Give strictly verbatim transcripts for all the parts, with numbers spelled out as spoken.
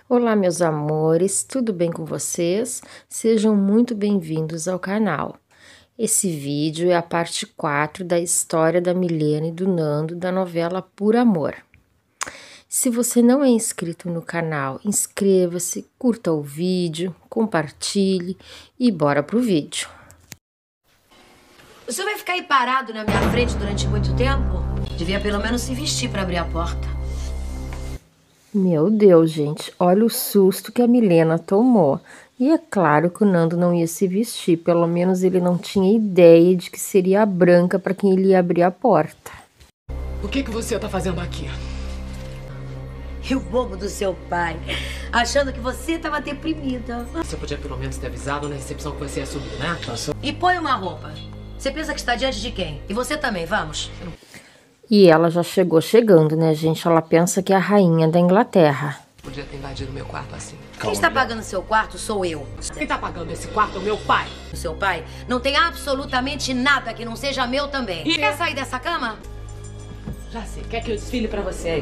Olá, meus amores, tudo bem com vocês? Sejam muito bem-vindos ao canal. Esse vídeo é a parte quatro da história da Milena e do Nando da novela Por Amor. Se você não é inscrito no canal, inscreva-se, curta o vídeo, compartilhe e bora pro vídeo. O senhor vai ficar aí parado na minha frente durante muito tempo? Devia pelo menos se vestir para abrir a porta. Meu Deus, gente, olha o susto que a Milena tomou. E é claro que o Nando não ia se vestir, pelo menos ele não tinha ideia de que seria a Branca para quem ele ia abrir a porta. O que que você tá fazendo aqui? E o bobo do seu pai, achando que você estava deprimida. Você podia pelo menos ter avisado na recepção que você ia subir, né? E põe uma roupa. Você pensa que está diante de quem? E você também, vamos? E ela já chegou chegando, né, gente? Ela pensa que é a rainha da Inglaterra. Podia ter invadido meu quarto assim. Quem está pagando seu quarto sou eu. Quem tá pagando esse quarto é o meu pai. O seu pai não tem absolutamente nada que não seja meu também. E- Quer sair dessa cama? Já sei, quer que eu desfile pra vocês?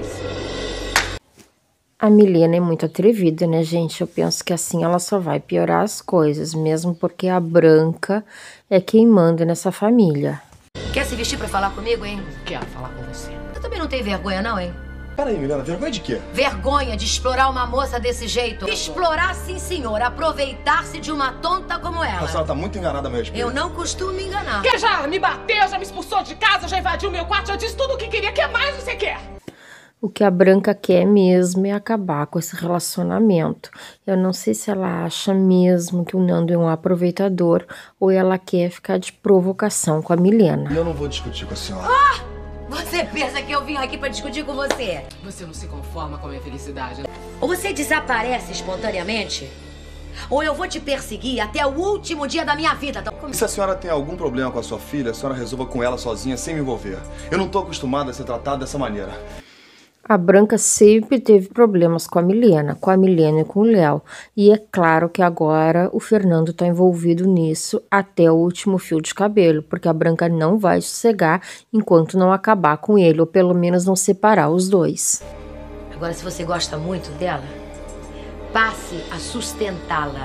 A Milena é muito atrevida, né, gente? Eu penso que assim ela só vai piorar as coisas, mesmo porque a Branca é quem manda nessa família. Quer se vestir pra falar comigo, hein? Quero falar com você. Você também não tem vergonha, não, hein? Peraí, Milena, vergonha de quê? Vergonha de explorar uma moça desse jeito. Explorar, sim, senhor. Aproveitar-se de uma tonta como ela. A senhora tá muito enganada mesmo. Eu não costumo me enganar. Quer já me bateu, já me expulsou de casa, já invadiu meu quarto, já disse tudo o que queria. O que mais você quer? O que a Branca quer mesmo é acabar com esse relacionamento. Eu não sei se ela acha mesmo que o Nando é um aproveitador ou ela quer ficar de provocação com a Milena. E eu não vou discutir com a senhora. Você pensa que eu vim aqui pra discutir com você? Você não se conforma com a minha felicidade, né? Ou você desaparece espontaneamente, ou eu vou te perseguir até o último dia da minha vida. E se a senhora tem algum problema com a sua filha, a senhora resolva com ela sozinha, sem me envolver. Eu não tô acostumada a ser tratado dessa maneira. A Branca sempre teve problemas com a Milena, com a Milena e com o Léo. E é claro que agora o Fernando tá envolvido nisso até o último fio de cabelo, porque a Branca não vai sossegar enquanto não acabar com ele, ou pelo menos não separar os dois. Agora, se você gosta muito dela, passe a sustentá-la.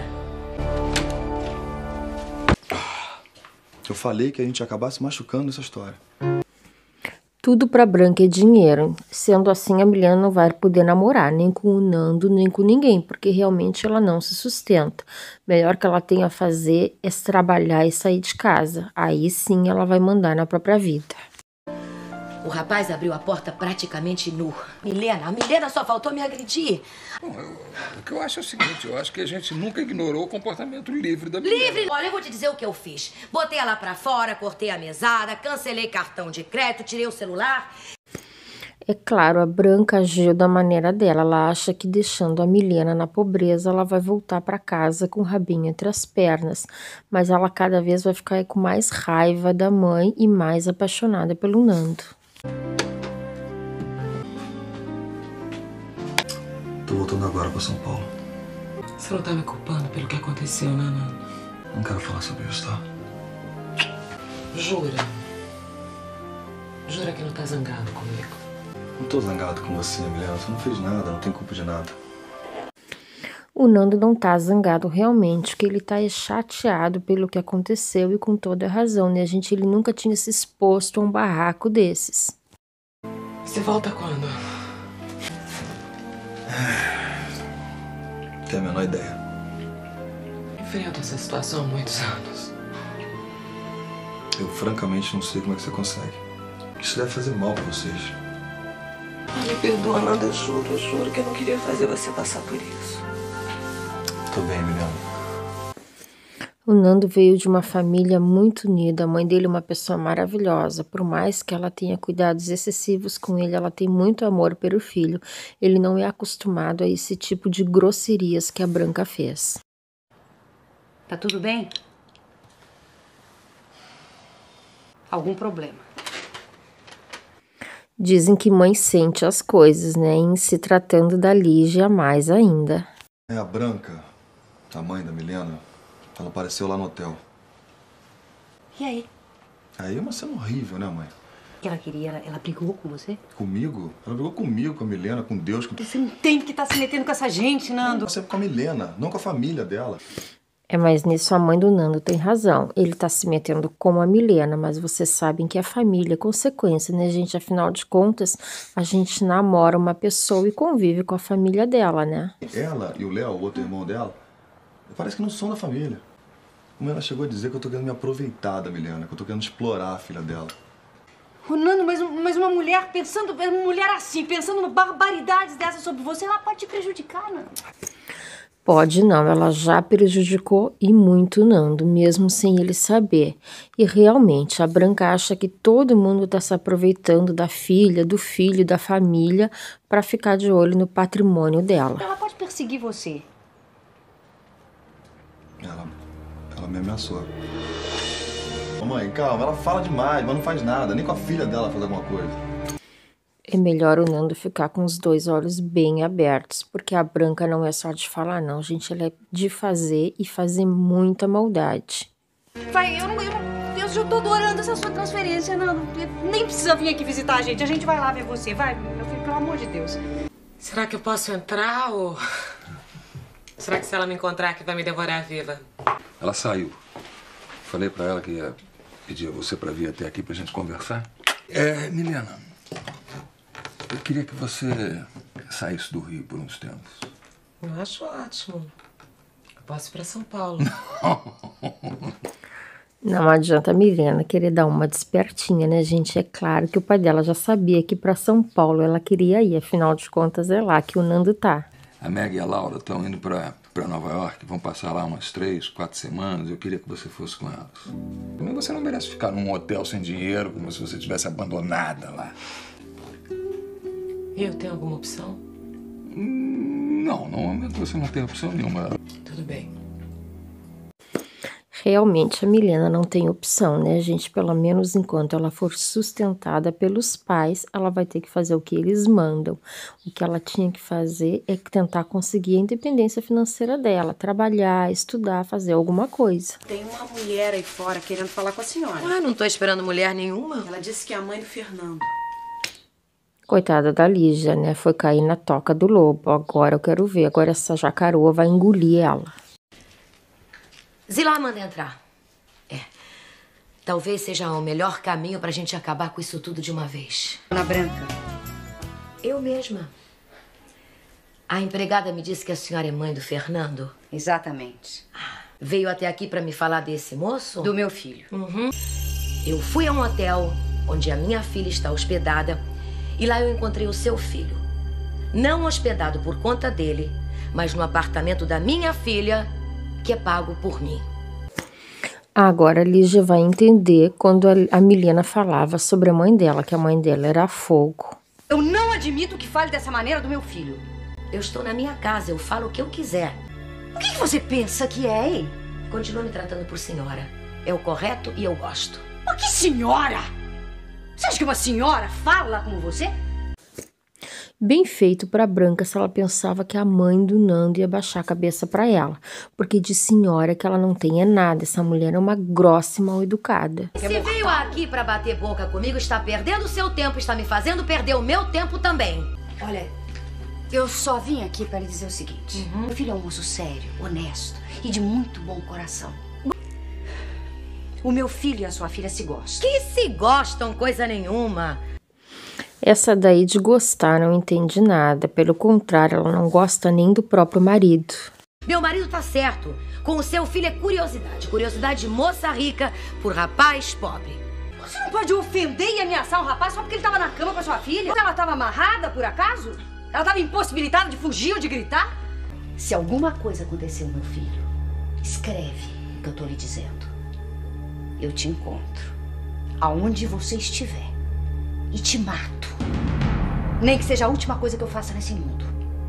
Eu falei que a gente ia acabar se machucando nessa história. Tudo pra Branca é dinheiro. Sendo assim, a Milena não vai poder namorar, nem com o Nando, nem com ninguém, porque realmente ela não se sustenta. Melhor que ela tenha a fazer é se trabalhar e sair de casa. Aí sim ela vai mandar na própria vida. O rapaz abriu a porta praticamente nu. Milena, a Milena só faltou me agredir. Bom, eu- o que eu acho é o seguinte, eu acho que a gente nunca ignorou o comportamento livre da Milena. Livre! Olha, eu vou te dizer o que eu fiz. Botei ela pra fora, cortei a mesada, cancelei cartão de crédito, tirei o celular. É claro, a Branca agiu da maneira dela. Ela acha que deixando a Milena na pobreza, ela vai voltar para casa com o rabinho entre as pernas. Mas ela cada vez vai ficar com mais raiva da mãe e mais apaixonada pelo Nando. Tô voltando agora pra São Paulo. Você não tá me culpando pelo que aconteceu, né, Nando? Não quero falar sobre isso, tá? Jura? Jura que não tá zangado comigo? Não tô zangado com você, Milena. Você não fez nada, não tem culpa de nada. O Nando não tá zangado realmente, porque ele tá chateado pelo que aconteceu e com toda a razão, né, gente? Ele nunca tinha se exposto a um barraco desses. Você volta quando? Tenho a menor ideia. Enfrento essa situação há muitos anos. Eu francamente não sei como é que você consegue. Isso deve fazer mal pra vocês. Ah, me perdoa, Nando, eu juro, eu juro que eu não queria fazer você passar por isso. Tô bem, Milena. O Nando veio de uma família muito unida, a mãe dele é uma pessoa maravilhosa, por mais que ela tenha cuidados excessivos com ele, ela tem muito amor pelo filho. Ele não é acostumado a esse tipo de grosserias que a Branca fez. Tá tudo bem? Algum problema? Dizem que mãe sente as coisas, né, em se tratando da Lígia mais ainda. É a Branca, a mãe da Milena. Ela apareceu lá no hotel. E aí? Aí é uma cena horrível, né, mãe? que ela queria? Ela, ela brigou com você? Comigo? Ela brigou comigo, com a Milena, com Deus, com... Você não tem que estar se metendo com essa gente, Nando. Sempre com a Milena, não com a família dela. É, mas nisso a mãe do Nando tem razão. Ele tá se metendo com a Milena, mas vocês sabem que a família é consequência, né, gente? Afinal de contas, a gente namora uma pessoa e convive com a família dela, né? Ela e o Léo, o outro irmão dela, parece que não são da família. Como ela chegou a dizer que eu tô querendo me aproveitar da Milena, que eu tô querendo explorar a filha dela. Ô, Nando, mas, mas uma mulher pensando, uma mulher assim, pensando barbaridades dessas sobre você, ela pode te prejudicar, Nando. Pode não, ela já prejudicou e muito Nando, mesmo sem ele saber. E realmente, a Branca acha que todo mundo tá se aproveitando da filha, do filho, da família, pra ficar de olho no patrimônio dela. Ela pode perseguir você. Ela, ela me ameaçou. Ô mãe, calma, ela fala demais, mas não faz nada, nem com a filha dela faz alguma coisa. É melhor o Nando ficar com os dois olhos bem abertos, porque a Branca não é só de falar não, gente, ela é de fazer e fazer muita maldade. Vai, eu não, eu não, eu já tô adorando essa sua transferência, Nando. Nem precisa vir aqui visitar a gente, a gente vai lá ver você, vai, meu filho, pelo amor de Deus. Será que eu posso entrar ou... Será que se ela me encontrar aqui vai me devorar viva? Ela saiu. Falei pra ela que ia pedir a você pra vir até aqui pra gente conversar. É, Milena, eu queria que você saísse do Rio por uns tempos. Eu acho ótimo. Eu posso ir pra São Paulo. Não adianta a Milena querer dar uma despertinha, né, gente? É claro que o pai dela já sabia que pra São Paulo ela queria ir, afinal de contas é lá que o Nando tá. A Meg e a Laura estão indo pra, pra Nova York, vão passar lá umas três, quatro semanas. Eu queria que você fosse com elas. Também você não merece ficar num hotel sem dinheiro, como se você estivesse abandonada lá. E eu tenho alguma opção? Hum, não, no momento você não tem opção nenhuma. Tudo bem. Realmente a Milena não tem opção, né, gente? Pelo menos enquanto ela for sustentada pelos pais, ela vai ter que fazer o que eles mandam. O que ela tinha que fazer é tentar conseguir a independência financeira dela, trabalhar, estudar, fazer alguma coisa. Tem uma mulher aí fora querendo falar com a senhora. Ah, não tô esperando mulher nenhuma. Ela disse que é a mãe do Fernando. Coitada da Lígia, né? Foi cair na toca do lobo. Agora eu quero ver. Agora essa jacaroa vai engolir ela. Zilá manda entrar. É. Talvez seja o melhor caminho pra gente acabar com isso tudo de uma vez. Dona Branca. Eu mesma. A empregada me disse que a senhora é mãe do Fernando. Exatamente. Veio até aqui pra me falar desse moço? Do meu filho. Uhum. Eu fui a um hotel onde a minha filha está hospedada e lá eu encontrei o seu filho. Não hospedado por conta dele, mas no apartamento da minha filha, que é pago por mim. Agora a Lígia vai entender quando a Milena falava sobre a mãe dela, que a mãe dela era fogo. Eu não admito que fale dessa maneira do meu filho. Eu estou na minha casa, eu falo o que eu quiser. O que você pensa que é, hein? Continua me tratando por senhora. É o correto e eu gosto. Mas que senhora? Você acha que uma senhora fala como você? Bem feito pra Branca se ela pensava que a mãe do Nando ia baixar a cabeça pra ela. Porque de senhora que ela não tem é nada. Essa mulher é uma grossa e mal educada. Se veio aqui pra bater boca comigo, está perdendo o seu tempo, está me fazendo perder o meu tempo também. Olha, eu só vim aqui para lhe dizer o seguinte. Uhum. Meu filho é um moço sério, honesto e de muito bom coração. O meu filho e a sua filha se gostam. Que se gostam, coisa nenhuma. Essa daí de gostar não entende nada. Pelo contrário, ela não gosta nem do próprio marido. Meu marido tá certo. Com o seu filho é curiosidade. Curiosidade de moça rica por rapaz pobre. Você não pode ofender e ameaçar um rapaz só porque ele tava na cama com a sua filha? Ela tava amarrada, por acaso? Ela tava impossibilitada de fugir ou de gritar? Se alguma coisa acontecer ao meu filho, escreve o que eu tô lhe dizendo. Eu te encontro aonde você estiver e te mato. Nem que seja a última coisa que eu faça nesse mundo.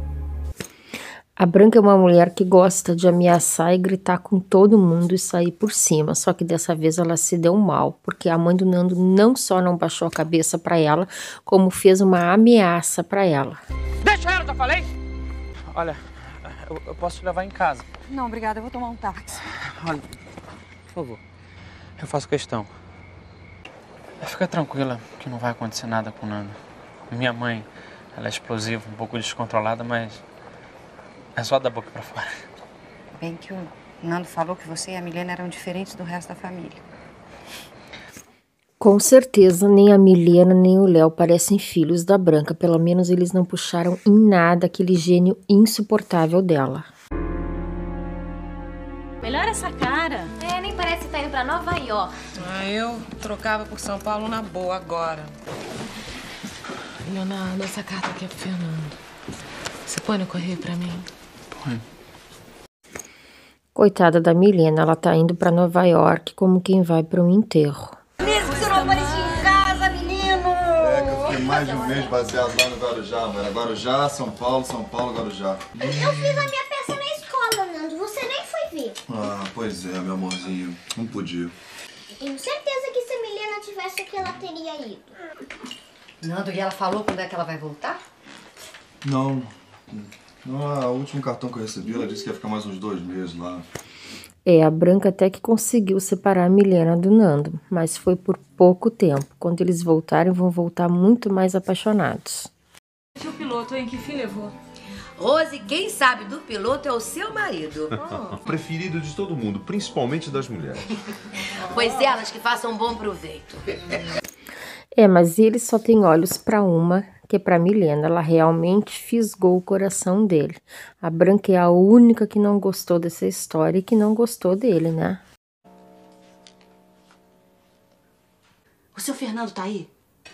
A Branca é uma mulher que gosta de ameaçar e gritar com todo mundo e sair por cima. Só que dessa vez ela se deu mal, porque a mãe do Nando não só não baixou a cabeça pra ela, como fez uma ameaça pra ela. Deixa ela, já falei! Olha, eu, eu posso te levar em casa. Não, obrigada, eu vou tomar um táxi. Olha, por favor, eu faço questão. Fica tranquila que não vai acontecer nada com o Nando. Minha mãe, ela é explosiva, um pouco descontrolada, mas é só da boca pra fora. Bem que o Nando falou que você e a Milena eram diferentes do resto da família. Com certeza, nem a Milena nem o Léo parecem filhos da Branca. Pelo menos eles não puxaram em nada aquele gênio insuportável dela. Melhor essa cara. É, nem parece que tá indo pra Nova York. Ah, eu trocava por São Paulo na boa agora. Leonardo, essa carta aqui é pro Fernando. Você põe no correio pra mim? Põe. Coitada da Milena, ela tá indo pra Nova York como quem vai pra um enterro. Mesmo que você não aparecia em casa, menino! É que eu fiquei mais de um mês baseado lá no Guarujá, mano. Guarujá, São Paulo, São Paulo, Guarujá. Eu fiz a minha peça na escola, Nando. Você nem foi ver. Ah, pois é, meu amorzinho. Não podia. Tenho certeza que se a Milena tivesse aqui, ela teria ido. Nando, e ela falou quando é que ela vai voltar? Não. Não, o último cartão que eu recebi, ela disse que ia ficar mais uns dois meses lá. É, a Branca até que conseguiu separar a Milena do Nando, mas foi por pouco tempo. Quando eles voltarem, vão voltar muito mais apaixonados. E o piloto, hein? Que fim levou? Rose, quem sabe do piloto é o seu marido. Oh. Preferido de todo mundo, principalmente das mulheres. Pois elas que façam bom proveito. É, mas ele só tem olhos para uma, que é para Milena. Ela realmente fisgou o coração dele. A Branca é a única que não gostou dessa história e que não gostou dele, né? O seu Fernando tá aí?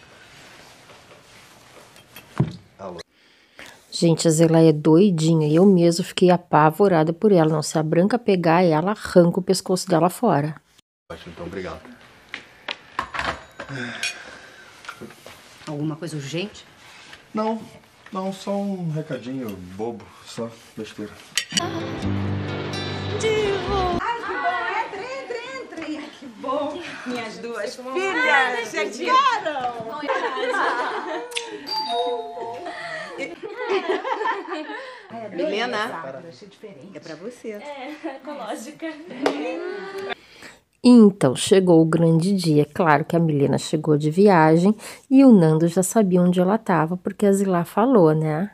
Alô. Gente, a Zela é doidinha e eu mesmo fiquei apavorada por ela. Não, se a Branca pegar ela, arranca o pescoço dela fora. Ótimo, então, obrigado. Alguma coisa urgente? Não, não, só um recadinho bobo, só besteira. Divo! Ai, que bom! Entre, entre, entre! Ai, que bom! Minhas duas filhas chegaram! Milena, é pra você. É, ecológica. Então, chegou o grande dia. Claro que a Milena chegou de viagem e o Nando já sabia onde ela estava, porque a Zila falou, né?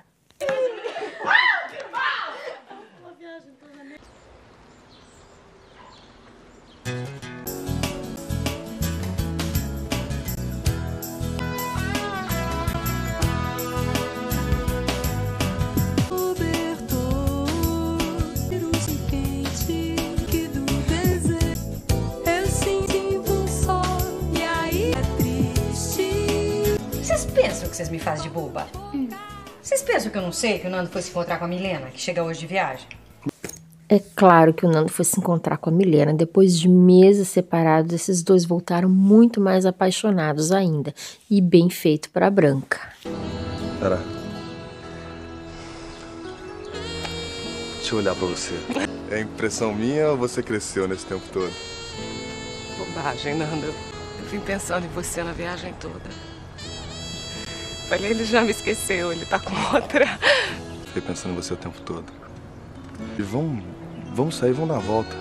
Pensam que vocês me fazem de boba? Hum. Vocês pensam que eu não sei que o Nando foi se encontrar com a Milena, que chega hoje de viagem? É claro que o Nando foi se encontrar com a Milena. Depois de meses separados, esses dois voltaram muito mais apaixonados ainda. E bem feito pra Branca. Pera. Deixa eu olhar pra você. É impressão minha ou você cresceu nesse tempo todo? Bobagem, Nando. Eu vim pensando em você na viagem toda. Falei, ele já me esqueceu, ele tá com outra. Fiquei pensando em você o tempo todo. E vamos, vamos sair, vamos dar a volta.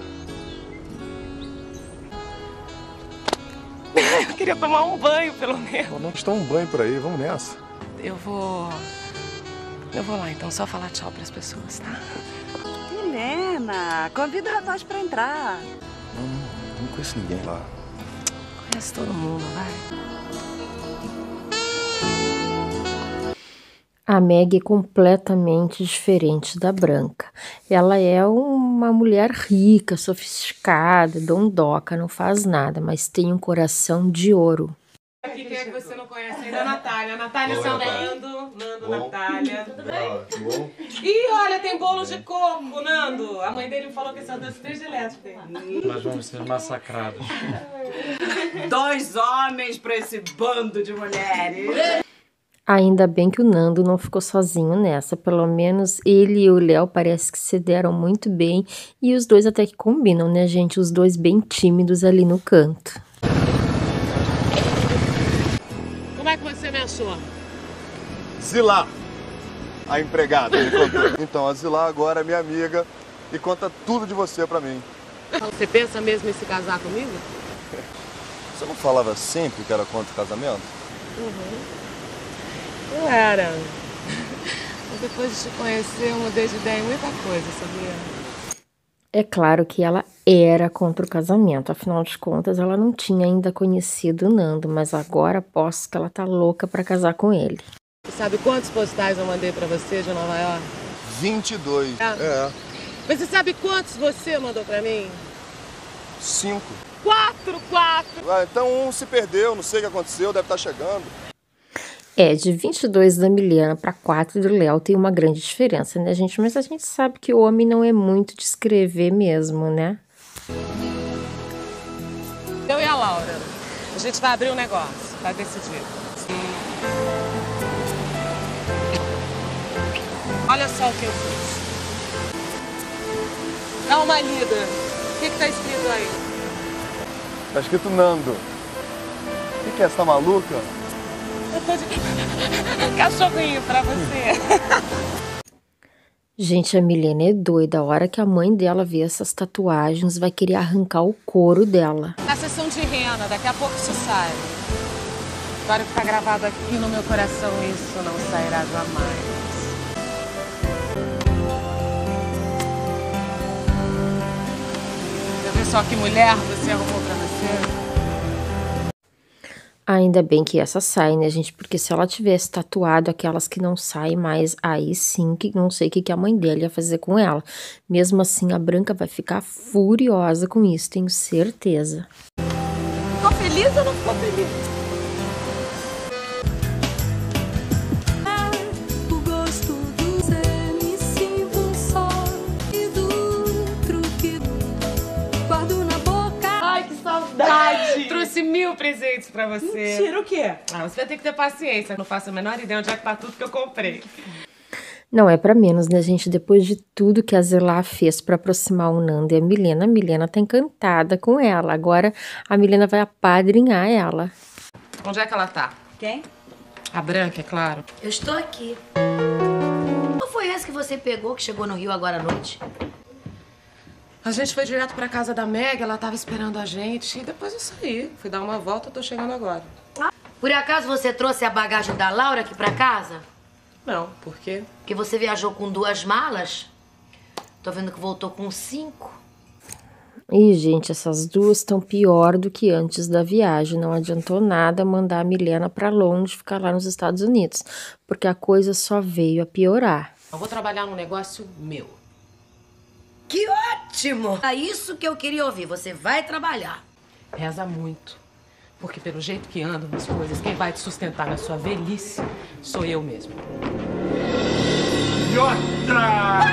Eu queria tomar um banho, pelo menos. Não está um banho por aí, vamos nessa. Eu vou... Eu vou lá, então, só falar tchau pras pessoas, tá? Milena, convida o rapaz pra entrar. Não, não, não conheço ninguém lá. Conhece todo mundo, vai. A Meg é completamente diferente da Branca. Ela é uma mulher rica, sofisticada, dondoca, não faz nada, mas tem um coração de ouro. Aqui, quem é que você não conhece ainda? A Natália. A Natália, seu Nando. Nando, bom. Natália. Tudo bem? Ah, tudo bom? Ih, olha, tem bolo de coco, Nando. A mãe dele me falou que esse é o doce predileto dele. Nós vamos ser massacrados. Dois homens pra esse bando de mulheres. Ainda bem que o Nando não ficou sozinho nessa. Pelo menos ele e o Léo parece que se deram muito bem. E os dois até que combinam, né, gente? Os dois bem tímidos ali no canto. Como é que você me achou? Zilá, a empregada, me contou. Então, a Zilá agora é minha amiga e conta tudo de você pra mim. Você pensa mesmo em se casar comigo? Você não falava sempre que era contra o casamento? Uhum. Eu era. Mas depois de te conhecer, eu mudei de ideia em muita coisa, sabia? É claro que ela era contra o casamento, afinal de contas ela não tinha ainda conhecido o Nando, mas agora aposto que ela tá louca pra casar com ele. Você sabe quantos postais eu mandei pra você de Nova York? vinte e dois. É. É. Mas você sabe quantos você mandou pra mim? Cinco. Quatro, quatro! Ah, então um se perdeu, não sei o que aconteceu, deve estar chegando. É, de vinte e dois da Milena para quatro do Léo tem uma grande diferença, né, gente? Mas a gente sabe que o homem não é muito de escrever mesmo, né? Eu e a Laura, a gente vai abrir um negócio, tá decidido. Olha só o que eu fiz. Dá uma lida. O que que tá escrito aí? Tá escrito Nando. O que que é essa maluca? Eu tô de cachorrinho pra você. Gente, a Milena é doida. A hora que a mãe dela vê essas tatuagens, vai querer arrancar o couro dela. Na sessão de rena, daqui a pouco isso sai. Agora que tá gravado aqui no meu coração, isso não sairá jamais. Já viu só que mulher você arrumou pra você? Ainda bem que essa sai, né, gente? Porque se ela tivesse tatuado aquelas que não saem mais, aí sim que não sei o que, que a mãe dela ia fazer com ela. Mesmo assim, a Branca vai ficar furiosa com isso, tenho certeza. Ficou feliz ou não ficou feliz? O gosto do Zé, me sinto só e do truque guardo na boca. Ai, que saudade! Trouxe mil presentes pra você. Mentira, o quê? Ah, você vai ter que ter paciência. Não faço a menor ideia onde é que tá tudo que eu comprei. Não é pra menos, né, gente? Depois de tudo que a Zelá fez pra aproximar o Nando e a Milena, a Milena tá encantada com ela. Agora a Milena vai apadrinhar ela. Onde é que ela tá? Quem? A Branca, é claro. Eu estou aqui. Qual foi esse que você pegou, que chegou no Rio agora à noite? A gente foi direto pra casa da Meg, ela tava esperando a gente. E depois eu saí. Fui dar uma volta, tô chegando agora. Por acaso você trouxe a bagagem da Laura aqui pra casa? Não, por quê? Porque você viajou com duas malas. Tô vendo que voltou com cinco. Ih, gente, essas duas estão pior do que antes da viagem. Não adiantou nada mandar a Milena pra longe, ficar lá nos Estados Unidos. Porque a coisa só veio a piorar. Eu vou trabalhar num negócio meu. Que ótimo! É isso que eu queria ouvir. Você vai trabalhar. Reza muito. Porque pelo jeito que andam as coisas, quem vai te sustentar na sua velhice sou eu mesmo. E outra!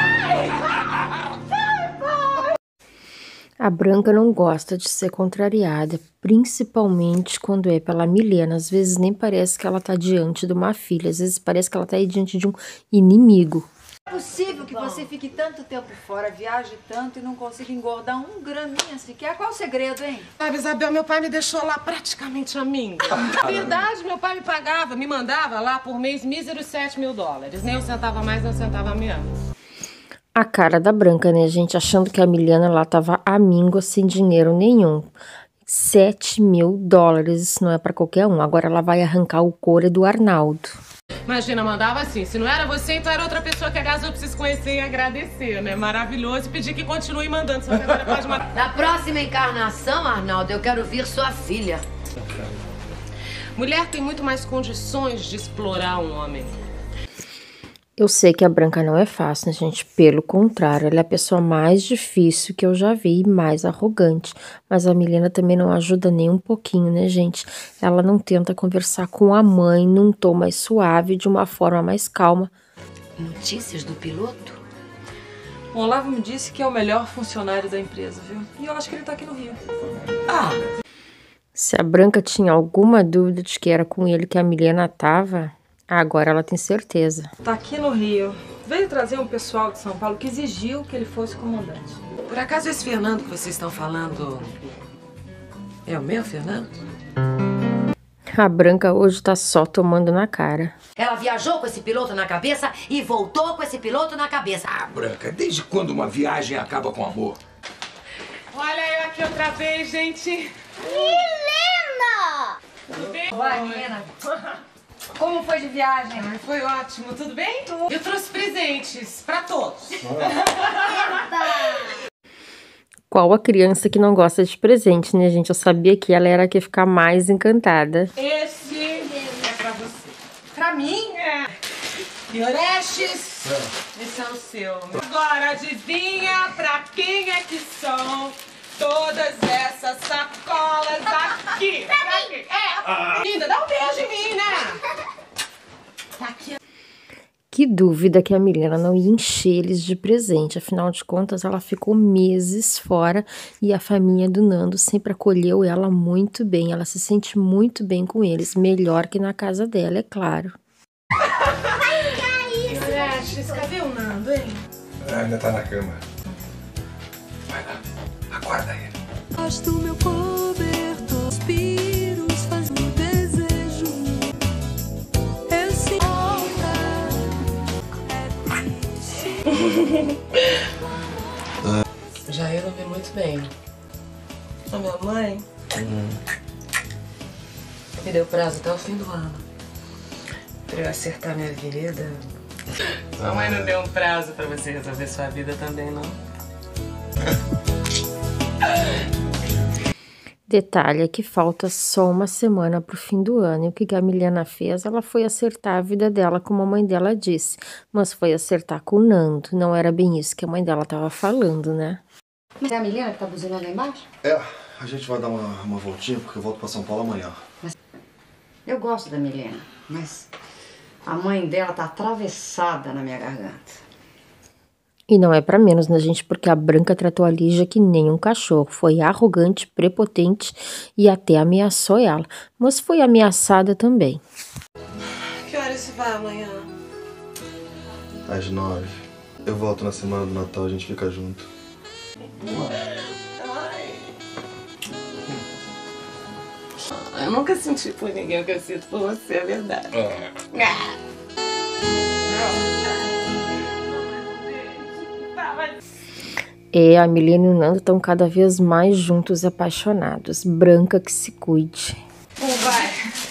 A Branca não gosta de ser contrariada, principalmente quando é pela Milena. Às vezes nem parece que ela tá diante de uma filha, às vezes parece que ela tá aí diante de um inimigo. É possível que você fique tanto tempo fora, viaje tanto e não consiga engordar um graminha sequer? Qual o segredo, hein? Sabe, Isabel, meu pai me deixou lá praticamente a mim. Na verdade, meu pai me pagava, me mandava lá por mês míseros sete mil dólares. Nem eu sentava mais, nem eu sentava menos. A cara da Branca, né, gente? Achando que a Milena lá tava amíngua, sem dinheiro nenhum. sete mil dólares, isso não é pra qualquer um. Agora ela vai arrancar o couro do Arnaldo. Imagina, mandava assim, se não era você, então era outra pessoa que, aliás, eu preciso conhecer e agradecer, né? Maravilhoso, e pedir que continue mandando, só que agora pode mandar. Na próxima encarnação, Arnaldo, eu quero vir sua filha. Mulher tem muito mais condições de explorar um homem. Eu sei que a Branca não é fácil, né, gente? Pelo contrário, ela é a pessoa mais difícil que eu já vi e mais arrogante. Mas a Milena também não ajuda nem um pouquinho, né, gente? Ela não tenta conversar com a mãe num tom mais suave, de uma forma mais calma. Notícias do piloto? O Olavo me disse que é o melhor funcionário da empresa, viu? E eu acho que ele tá aqui no Rio. Ah! Se a Branca tinha alguma dúvida de que era com ele que a Milena tava... Agora ela tem certeza. Tá aqui no Rio. Veio trazer um pessoal de São Paulo que exigiu que ele fosse comandante. Por acaso esse Fernando que vocês estão falando é o meu Fernando? A Branca hoje tá só tomando na cara. Ela viajou com esse piloto na cabeça e voltou com esse piloto na cabeça. Ah, Branca, desde quando uma viagem acaba com amor? Olha eu aqui outra vez, gente. Milena! Tudo bem? Vai, menina. Como foi de viagem? Ai, foi ótimo, tudo bem? Eu trouxe presentes pra todos. Qual a criança que não gosta de presente, né, gente? Eu sabia que ela era a que ia ficar mais encantada. Esse é pra você. Pra mim? É. E Orestes, é. Esse é o seu. Agora adivinha pra quem é que são todas essas sacolas aqui? Pra pra mim. quem? É. Ah. Linda, dá um beijo em mim, né? Tá aqui. Que dúvida que a Milena não ia encher eles de presente. Afinal de contas, ela ficou meses fora e a família do Nando sempre acolheu ela muito bem. Ela se sente muito bem com eles, melhor que na casa dela, é claro. Orestes, cadê o Nando, hein? Ah, ainda tá na cama. Vai lá, acorda ele. Gosto meu cobertor, os piros fazem o desejo. Eu sinto Já eu não vi muito bem. A minha mãe hum. me deu prazo até o fim do ano pra eu acertar minha vida. Sua mãe não deu um prazo pra você resolver sua vida também, não? Detalhe é que falta só uma semana pro fim do ano. E o que a Milena fez? Ela foi acertar a vida dela, como a mãe dela disse. Mas foi acertar com o Nando. Não era bem isso que a mãe dela tava falando, né? Mas é a Milena que tá buzinando lá embaixo? É, a gente vai dar uma, uma voltinha porque eu volto pra São Paulo amanhã. Mas eu gosto da Milena, mas a mãe dela tá atravessada na minha garganta. E não é pra menos, né, gente? Porque a Branca tratou a Lígia que nem um cachorro. Foi arrogante, prepotente e até ameaçou ela. Mas foi ameaçada também. Que horas você vai amanhã? Às nove. Eu volto na semana do Natal, a gente fica junto. Ai. Eu nunca senti por ninguém o que eu sinto por você, é verdade. Ah. E a Milena e o Nando estão cada vez mais juntos e apaixonados. Branca que se cuide. Oh, vai.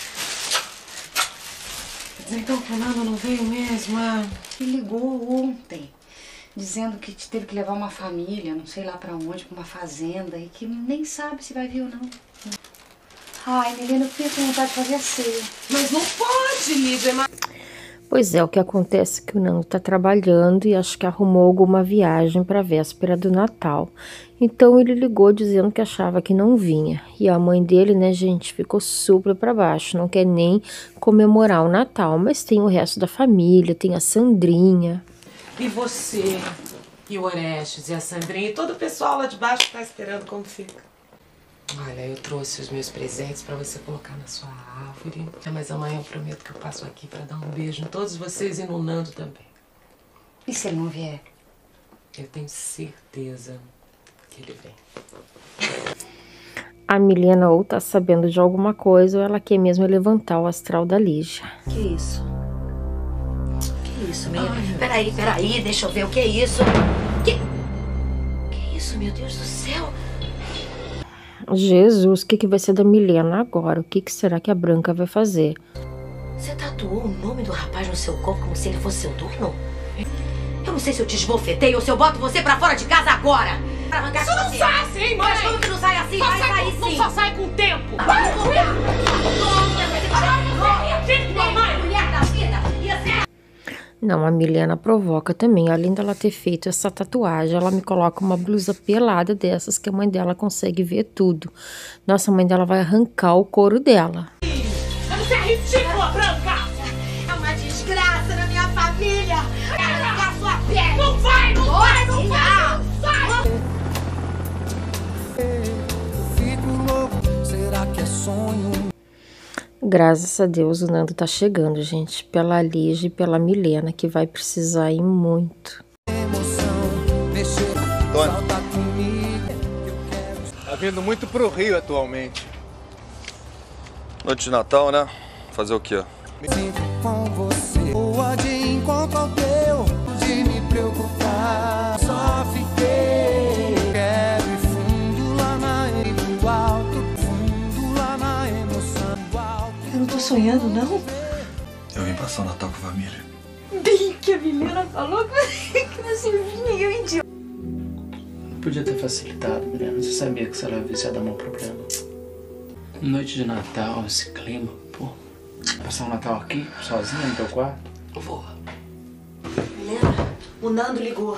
Então que o Nando não veio mesmo, ah? Ele ligou ontem, dizendo que teve que levar uma família, não sei lá pra onde, pra uma fazenda, e que nem sabe se vai vir ou não. Ai, Milena, eu fiquei com vontade de fazer a ceia. Mas não pode, Lídia, mas... Pois é, o que acontece é que o Nando tá trabalhando e acho que arrumou alguma viagem para a véspera do Natal. Então ele ligou dizendo que achava que não vinha. E a mãe dele, né, gente, ficou super para baixo, não quer nem comemorar o Natal. Mas tem o resto da família, tem a Sandrinha. E você, e o Orestes, e a Sandrinha, e todo o pessoal lá de baixo tá esperando como fica. Olha, eu trouxe os meus presentes pra você colocar na sua árvore. Mas amanhã eu prometo que eu passo aqui pra dar um beijo em todos vocês e no Nando também. E se ele não vier? Eu tenho certeza que ele vem. A Milena ou tá sabendo de alguma coisa ou ela quer mesmo levantar o astral da Lígia. Que isso? Que isso, menina? Peraí, peraí, deixa eu ver o que é isso. Que... Que isso, meu Deus do céu? Jesus, o que, que vai ser da Milena agora? O que, que será que a Branca vai fazer? Você tatuou o nome do rapaz no seu corpo como se ele fosse seu dono? Eu não sei se eu te esbofetei ou se eu boto você pra fora de casa agora. Pra arrancar isso não você. sai assim, mãe! Mas como que não sai assim? Só vai sai sair com, sim. Só sai com o tempo! Vai, mulher! Mulher da vida! Ia ser... Não, a Milena provoca também. Além dela ter feito essa tatuagem, ela me coloca uma blusa pelada dessas que a mãe dela consegue ver tudo. Nossa, a mãe dela vai arrancar o couro dela. Você é ridícula, Branca! É uma desgraça na minha família! Quero arrancar sua pele! Não vai, não vai, não vai! Não vai! Fico louco, será que é sonho? Graças a Deus o Nando tá chegando, gente. Pela Lígia e pela Milena, que vai precisar ir muito. Tony. Tá vindo muito pro Rio atualmente. Noite de Natal, né? Fazer o quê? Me sinto com você. Pode encontrar o teu, de me preocupar. Só fiquei. Quero ir fundo lá na do alto, fundo lá na emoção. sonhando, não? Eu vim passar o Natal com a família. Bem que a Milena falou que você vinha e eu idiota. Podia ter facilitado, Milena. Você sabia que se ela visse ia dar um problema. Noite de Natal, esse clima, pô. Passar o Natal aqui, sozinha no teu quarto? Vou. Milena, o Nando ligou.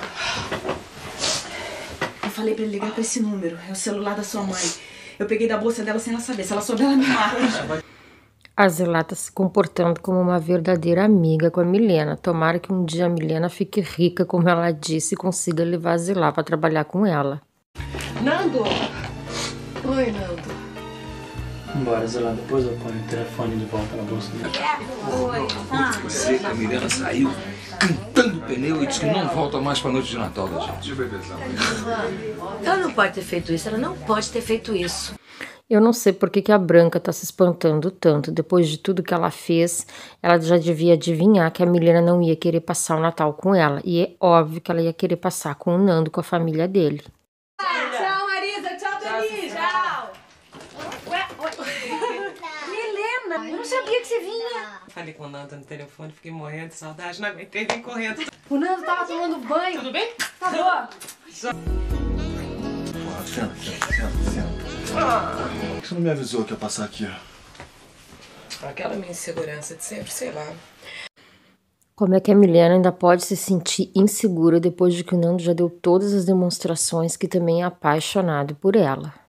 Eu falei pra ele ligar pra esse número. É o celular da sua mãe. Eu peguei da bolsa dela sem ela saber. Se ela souber, ela me mata. A Zilá tá se comportando como uma verdadeira amiga com a Milena. Tomara que um dia a Milena fique rica, como ela disse, e consiga levar a Zilá pra trabalhar com ela. Nando! Oi, Nando. Vambora, Zilá. Depois eu ponho o telefone de volta na bolsa dele. Oi. Você que a Milena saiu pintando o pneu e disse que não volta mais pra noite de Natal da gente. Ela não pode ter feito isso. Ela não pode ter feito isso. Eu não sei por que, que a Branca tá se espantando tanto. Depois de tudo que ela fez, ela já devia adivinhar que a Milena não ia querer passar o Natal com ela. E é óbvio que ela ia querer passar com o Nando, com a família dele. Tchau, Marisa. Tchau, Denise. Tchau. Ué, Milena, eu não sabia que você vinha. Falei com o Nando no telefone, fiquei morrendo de saudade, não aguentei, vim correndo. O Nando tava tomando banho. Tudo bem? Tá bom. Senta, senta, senta, senta. Por que você não me avisou que ia passar aqui? Aquela minha insegurança de sempre, sei lá. Como é que a Milena ainda pode se sentir insegura depois de que o Nando já deu todas as demonstrações que também é apaixonado por ela?